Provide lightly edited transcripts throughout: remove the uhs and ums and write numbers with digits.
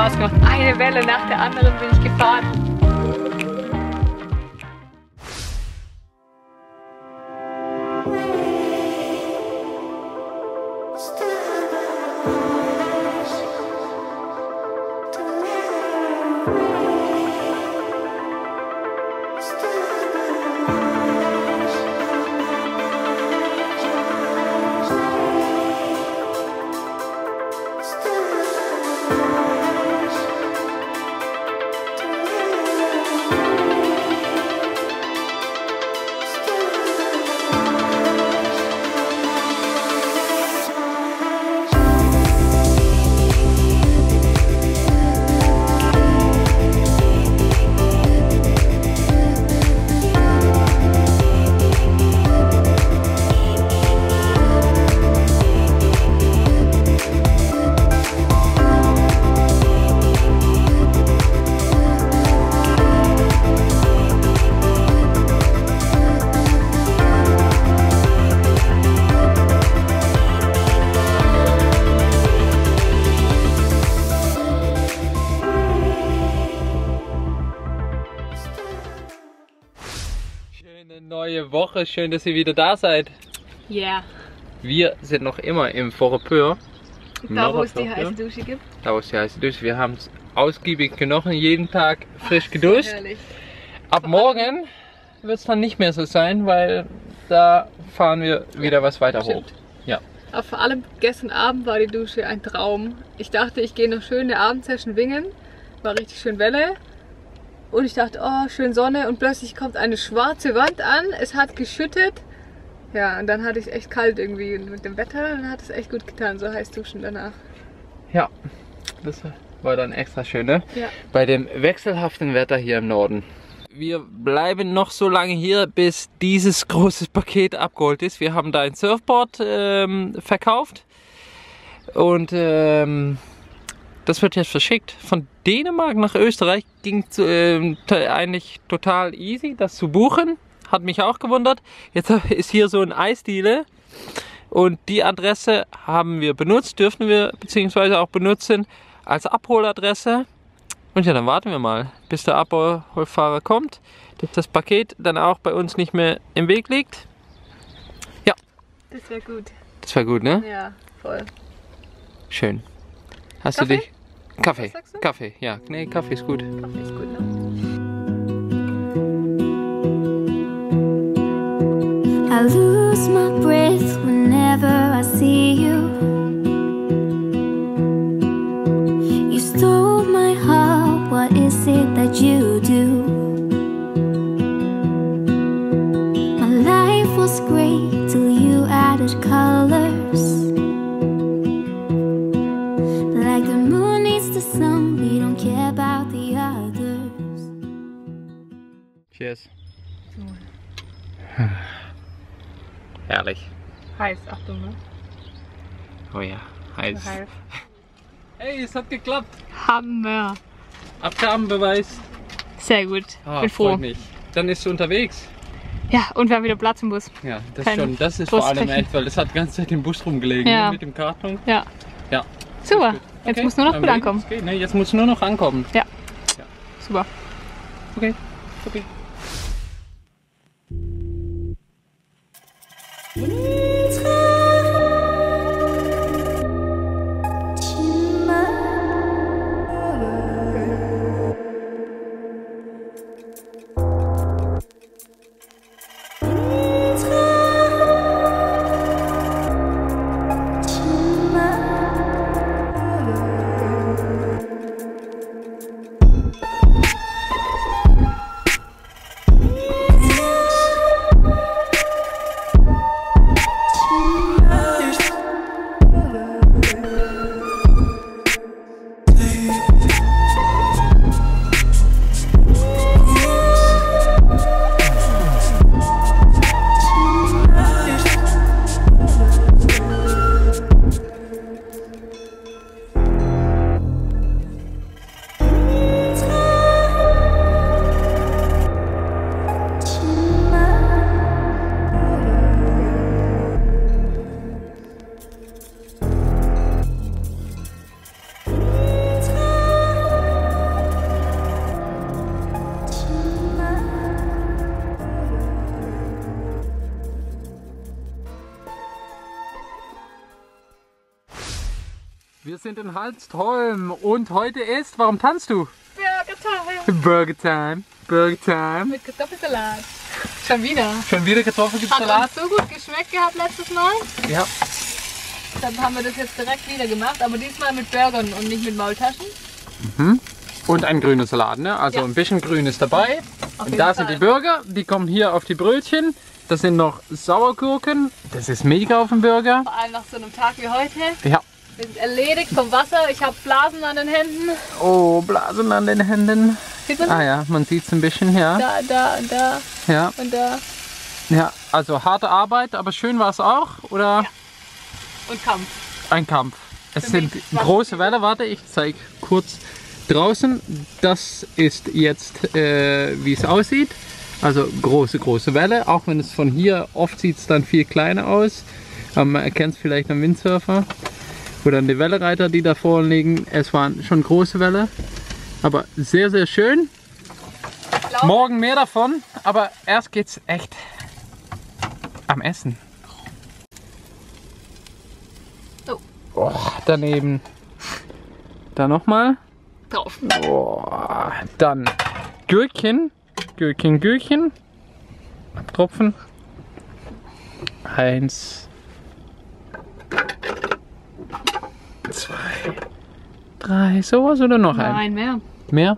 Spaß gemacht. Eine Welle nach der anderen bin ich gefahren. Neue Woche, schön, dass ihr wieder da seid. Ja. Yeah. Wir sind noch immer im Vorepeur. Da wo es die heiße Dusche gibt. Da wo es die heiße Dusche. Wir haben es ausgiebig genochen, jeden Tag frisch geduscht. Herrlich. Ab morgen wird es dann nicht mehr so sein, weil da fahren wir wieder was weiter hoch. Ja. Aber vor allem gestern Abend war die Dusche ein Traum. Ich dachte, ich gehe noch schön eine Abendsession wingen. War richtig schön Welle. Und ich dachte, oh, schön Sonne, und plötzlich kommt eine schwarze Wand an, es hat geschüttet. Ja, und dann hatte ich es echt kalt irgendwie mit dem Wetter, dann hat es echt gut getan, so heiß duschen danach. Ja, das war dann extra schön, ne? Ja. Bei dem wechselhaften Wetter hier im Norden. Wir bleiben noch so lange hier, bis dieses große Paket abgeholt ist. Wir haben da ein Surfboard verkauft und das wird jetzt verschickt. Von Dänemark nach Österreich ging eigentlich total easy, das zu buchen. Hat mich auch gewundert. Jetzt ist hier so ein Eisdiele und die Adresse haben wir benutzt, dürfen wir beziehungsweise auch benutzen als Abholadresse. Und ja, dann warten wir mal, bis der Abholfahrer kommt, dass das Paket dann auch bei uns nicht mehr im Weg liegt. Ja. Das wäre gut. Das wäre gut, ne? Ja, voll. Schön. Hast Kaffee? du dich... Kaffee. Was sagst du? Kaffee, ja. Nee, Kaffee ist gut. Kaffee ist gut, ne? I lose my breath whenever I see you. You stole my heart, what is it that you do? My life was great till you added colors. Like the moon needs the sun, we don't care about the others. Cheers. Herrlich. Heiß, Achtung, ne? Oh ja, heiß. Heiß. Hey, es hat geklappt. Hammer. Abgabenbeweis. Sehr gut, bin froh. Freut mich. Dann ist du unterwegs. Ja, und wir haben wieder Platz im Bus. Ja, das Kein schon. Das ist vor allem Busflächen. echt, weil das hat die ganze Zeit im Bus rumgelegen, Ja. ne, mit dem Karton. Ja. Ja. Super, jetzt Okay, muss nur noch dann gut ankommen. Okay, ne, jetzt muss nur noch ankommen. Ja. Ja. Super. Okay, okay. sind in Hanstholm und heute ist, warum tanzt du? Burger Time. Burger Time. Mit Kartoffelsalat. Schon wieder. Schon wieder Kartoffelsalat? Hat uns so gut geschmeckt gehabt letztes Mal. Ja. Dann haben wir das jetzt direkt wieder gemacht, aber diesmal mit Burgern und nicht mit Maultaschen. Mhm. Und ein grüner Salat, ne? Also ja. Ein bisschen Grün ist dabei. Und da sind die Burger, die kommen hier auf die Brötchen. Das sind noch Sauergurken. Das ist mega auf dem Burger. Vor allem nach so einem Tag wie heute. Ja. Wir sind erledigt vom Wasser. Ich habe Blasen an den Händen. Oh, Blasen an den Händen. Sieht man? Ah ja, man sieht es ein bisschen, ja. Da und da. Ja. Und da. Ja, also harte Arbeit, aber schön war es auch, oder? Ja. Und Kampf. Ein Kampf. Es sind große Wellen. Warte, ich zeige kurz draußen. Das ist jetzt, wie es aussieht. Also große Welle. Auch wenn es von hier, oft sieht es dann viel kleiner aus. Aber man erkennt es vielleicht am Windsurfer. Oder an die Wellereiter, die da vorne liegen. Es waren schon große Welle. Aber sehr, sehr schön. Morgen mehr davon. Aber erst geht es echt am Essen. Oh, daneben. Da nochmal. Drauf. Oh, dann Gürkchen. Gürkchen. Abtropfen. 1, 2, 3. Sowas oder noch ein? Nein, mehr. Mehr?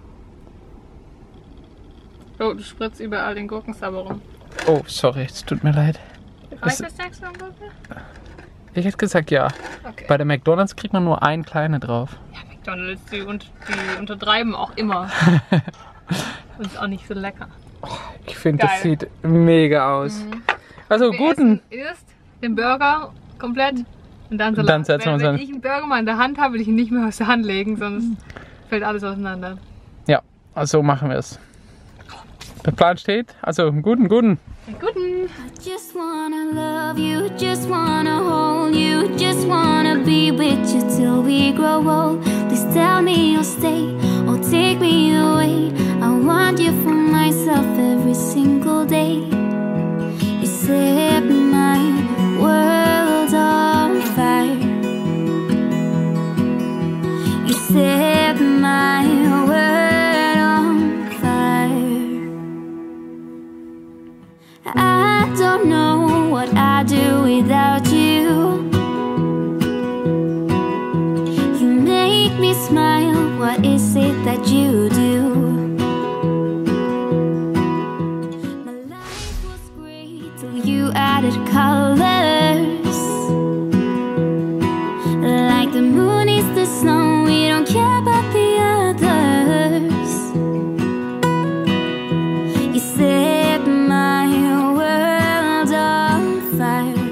Oh, du spritzt überall den Gurkensabber rum. Oh, sorry, es tut mir leid. Reicht das Text von Gurke? Ich hätte gesagt ja. Okay. Bei der McDonald's kriegt man nur ein kleine drauf. Ja, McDonald's, die untertreiben auch immer. Und ist auch nicht so lecker. Ich finde, das sieht mega aus. Mhm. Also guten. Erst den Burger komplett und dann Salat. Dann setzen wir uns wenn ich einen Burger mal in der Hand habe, will ich ihn nicht mehr aus der Hand legen, sonst fällt alles auseinander. Ja, also machen wir es. Der Plan steht. Also guten. Guten. I just wanna love you, just wanna hold you, just wanna be with you till we grow old. Please tell me you'll stay or take me away. I want you for myself every single day. You set my world on fire. You set my world on fire. I don't know what I'd do without you. You make me smile, what is it that you do? My life was great till you added colors. Like the moon is the snow, we don't care about the others. You set my world on fire.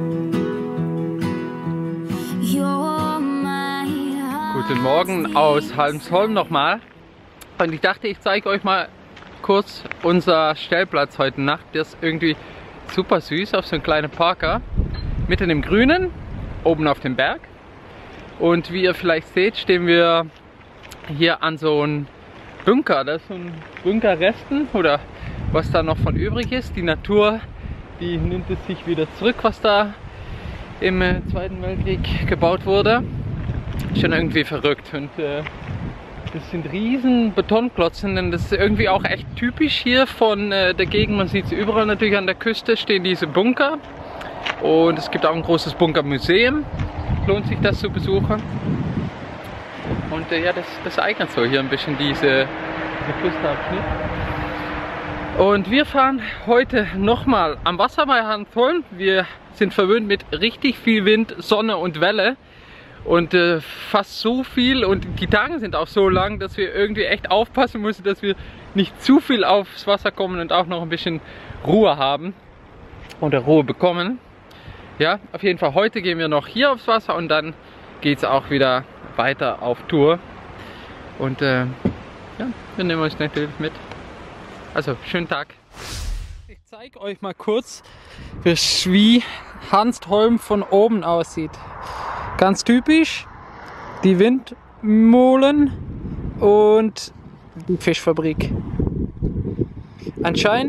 You're my heart. Guten Morgen aus Halmsholm nochmal. Und ich dachte, ich zeige euch mal kurz unser Stellplatz heute Nacht. Der ist irgendwie super süß auf so einem kleinen Parker. Mitten im Grünen, oben auf dem Berg. Und wie ihr vielleicht seht, stehen wir hier an so einem Bunker. Das ist so ein Bunkerresten oder was da noch von übrig ist. Die Natur, die nimmt es sich wieder zurück, was da im Zweiten Weltkrieg gebaut wurde. Schon irgendwie verrückt. Und das sind riesen Betonklotzen, denn das ist irgendwie auch echt typisch hier von der Gegend. Man sieht es überall natürlich an der Küste stehen diese Bunker. Und es gibt auch ein großes Bunkermuseum. Lohnt sich das zu besuchen. Und ja, das eignet so hier ein bisschen dieser Küstenabschnitt. Und wir fahren heute nochmal am Wasser bei Hanstholm. Wir sind verwöhnt mit richtig viel Wind, Sonne und Welle. Und fast so viel und die Tage sind auch so lang, dass wir irgendwie echt aufpassen müssen, dass wir nicht zu viel aufs Wasser kommen und auch noch ein bisschen Ruhe haben oder Ruhe bekommen. Ja, auf jeden Fall heute gehen wir noch hier aufs Wasser und dann geht es auch wieder weiter auf Tour. Und ja, wir nehmen euch natürlich mit. Also, schönen Tag. Ich zeige euch mal kurz, wie Hanstholm von oben aussieht. Ganz typisch, die Windmühlen und die Fischfabrik. Anscheinend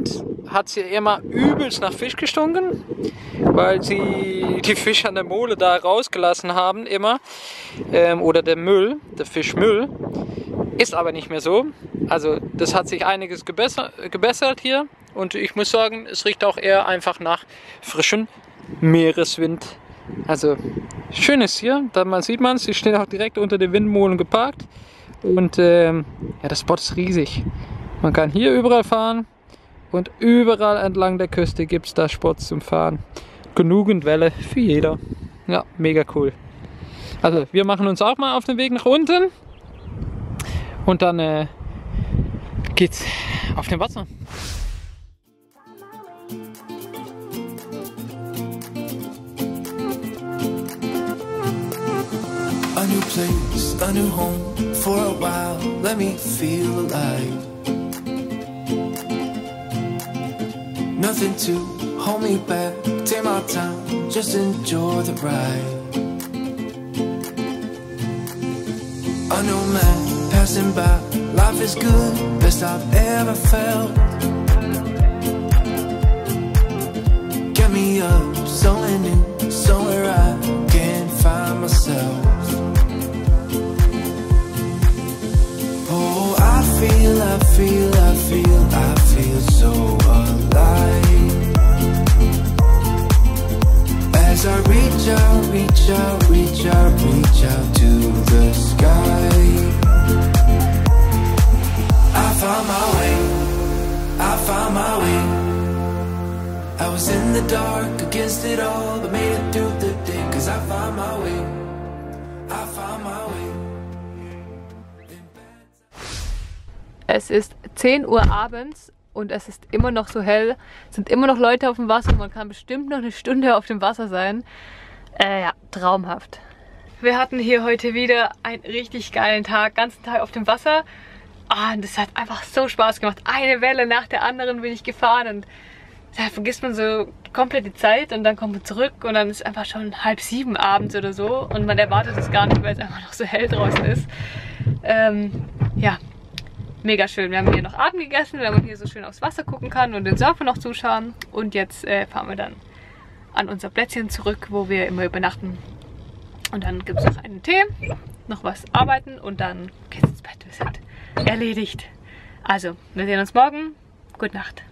hat sie immer übelst nach Fisch gestunken, weil sie die Fische an der Mole da rausgelassen haben immer. Oder der Müll, der Fischmüll. Ist aber nicht mehr so. Also das hat sich einiges gebessert hier. Und ich muss sagen, es riecht auch eher einfach nach frischem Meereswind. Also schön ist hier, da sieht man es, sie stehen auch direkt unter den Windmühlen geparkt. Und ja, der Spot ist riesig. Man kann hier überall fahren und überall entlang der Küste gibt es da Spots zum Fahren. Genügend Welle für jeder. Ja, mega cool. Also wir machen uns auch mal auf den Weg nach unten und dann geht's auf dem Wasser. A new place, a new home, for a while, let me feel alive. Nothing to hold me back, take my time, just enjoy the ride. A new man passing by, life is good, best I've ever felt. Get me up, somewhere new, somewhere I can find myself. Oh, I feel so alive. As I reach out to the sky. I found my way. I was in the dark against it all, but made it through the day. 'Cause I found my way. Es ist 10 Uhr abends und es ist immer noch so hell. Es sind immer noch Leute auf dem Wasser. Man kann bestimmt noch eine Stunde auf dem Wasser sein. Ja, traumhaft. Wir hatten hier heute wieder einen richtig geilen Tag. Ganzen Tag auf dem Wasser. Und das hat einfach so Spaß gemacht. Eine Welle nach der anderen bin ich gefahren. Und da vergisst man so komplett die Zeit. Und dann kommt man zurück und dann ist einfach schon 6:30 abends oder so. Und man erwartet es gar nicht, weil es einfach noch so hell draußen ist. Ja. Mega schön. Wir haben hier noch Abend gegessen, weil man hier so schön aufs Wasser gucken kann und den Surfer noch zuschauen. Und jetzt fahren wir dann an unser Plätzchen zurück, wo wir immer übernachten. Und dann gibt es noch einen Tee, noch was arbeiten und dann geht's ins Bett. Wir sind erledigt. Also, wir sehen uns morgen. Gute Nacht.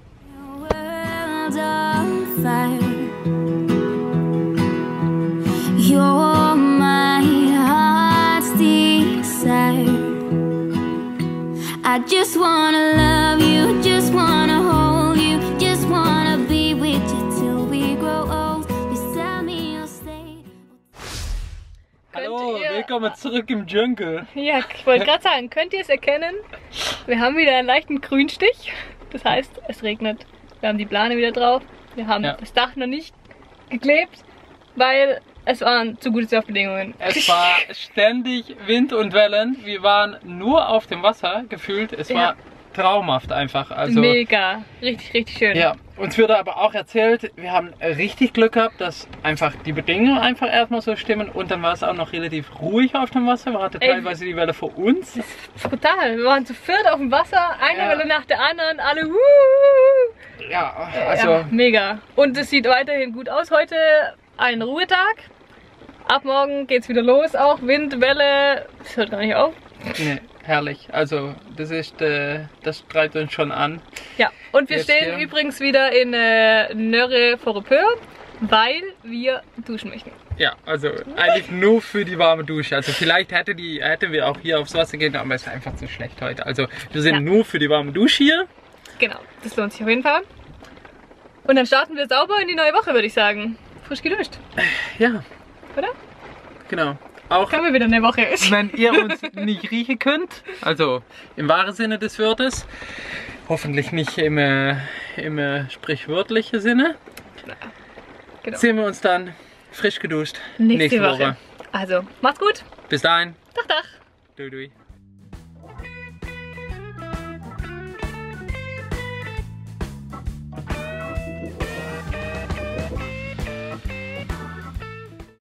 You're my heart's desire. I just wanna love you, just wanna hold you, just wanna be with you till we grow old. Please tell me you'll stay. Hallo, willkommen zurück im Dschungel. Ja, ich wollte gerade sagen, könnt ihr es erkennen? Wir haben wieder einen leichten Grünstich. Das heißt, es regnet. Wir haben die Plane wieder drauf. Wir haben das Dach noch nicht geklebt, weil es waren zu gute Surfbedingungen. Es war ständig Wind und Wellen. Wir waren nur auf dem Wasser gefühlt. Es war traumhaft einfach. Also, mega. Richtig, richtig schön. Ja, uns wurde aber auch erzählt, wir haben richtig Glück gehabt, dass einfach die Bedingungen einfach erstmal so stimmen. Und dann war es auch noch relativ ruhig auf dem Wasser. Wir hatten teilweise die Welle vor uns. Das ist brutal. Wir waren zu viert auf dem Wasser. Eine Welle nach der anderen. Alle Ja, also ja, mega. Und es sieht weiterhin gut aus. Heute ein Ruhetag. Ab morgen geht's wieder los, auch Wind, Welle, das hört gar nicht auf. Nee, herrlich. Also das ist, das treibt uns schon an. Ja, und wir jetzt stehen hier übrigens wieder in Nörre-Vorepeur, weil wir duschen möchten. Ja, also eigentlich nur für die warme Dusche. Also vielleicht hätten wir auch hier aufs Wasser gehen, aber es ist einfach zu schlecht heute. Also wir sind nur für die warme Dusche hier. Genau, das lohnt sich auf jeden Fall. Und dann starten wir sauber in die neue Woche, würde ich sagen. Frisch geduscht. Ja. Oder? Genau. Auch können wir wieder eine Woche. Wenn ihr uns nicht riechen könnt, also im wahren Sinne des Wortes, hoffentlich nicht im sprichwörtlichen Sinne, genau. Sehen wir uns dann frisch geduscht nächste Woche. Also, macht's gut. Bis dahin. Dach, dach. Dui, dui.